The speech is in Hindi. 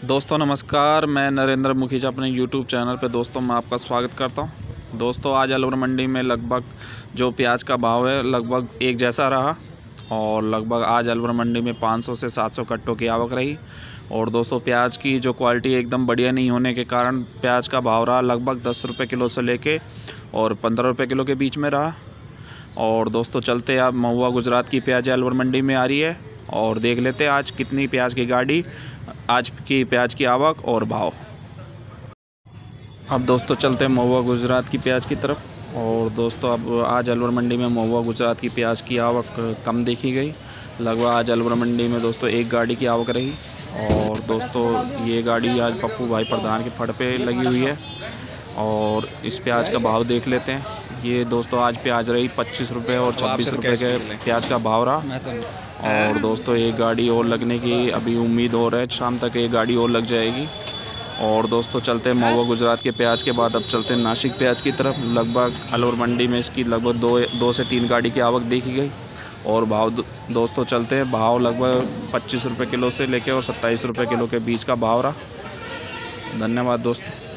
दोस्तों नमस्कार, मैं नरेंद्र मुखीजा अपने YouTube चैनल पे दोस्तों मैं आपका स्वागत करता हूं। दोस्तों आज अलवर मंडी में लगभग जो प्याज का भाव है लगभग एक जैसा रहा और लगभग आज अलवर मंडी में 500 से 700 कट्टों की आवक रही। और दोस्तों प्याज की जो क्वालिटी एकदम बढ़िया नहीं होने के कारण प्याज का भाव रहा लगभग 10 रुपये किलो से लेके और 15 रुपये किलो के बीच में रहा। और दोस्तों चलते अब महुआ गुजरात की प्याज अलवर मंडी में आ रही है और देख लेते हैं आज कितनी प्याज की गाड़ी, आज की प्याज की आवक और भाव। अब दोस्तों चलते हैं महुआ गुजरात की प्याज की तरफ। और दोस्तों अब आज अलवर मंडी में महुआ गुजरात की प्याज की आवक कम देखी गई। लगभग आज अलवर मंडी में दोस्तों एक गाड़ी की आवक रही। और दोस्तों ये गाड़ी आज पप्पू भाई प्रधान के फड़ पे लगी हुई है और इस प्याज का भाव देख लेते हैं। ये दोस्तों आज प्याज रही 25 रुपये और 26 रुपये के प्याज का भाव रहा। और दोस्तों एक गाड़ी और लगने की अभी उम्मीद हो रहा है, शाम तक एक गाड़ी और लग जाएगी। और दोस्तों चलते हैं महुआ गुजरात के प्याज के बाद अब चलते हैं नासिक प्याज की तरफ। लगभग अलवर मंडी में इसकी लगभग दो से तीन गाड़ी की आवक देखी गई। और भाव दोस्तों चलते हैं, भाव लगभग 25 रुपये किलो से लेकर और 27 रुपये किलो के बीच का भाव रहा। धन्यवाद दोस्तों।